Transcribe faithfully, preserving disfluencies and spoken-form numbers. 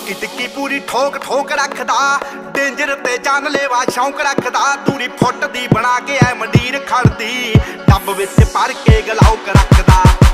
ਟਿੱਕੀ ਟਿੱਕੀ ਪੂਰੀ ਠੋਕ ਠੋਕ ਰੱਖਦਾ, ਡੇਂਜਰ ਤੇ ਜਾਨਲੇਵਾ ਸ਼ੌਂਕ ਰੱਖਦਾ। ਦੂਰੀ ਫੁੱਟ ਦੀ ਬਣਾ ਕੇ ਐ ਮੰਡੀਰ ਖੜਦੀ, ਡੱਬ ਵਿੱਚ ਭਰ ਕੇ ਗਲਾਉਕ ਰੱਖਦਾ।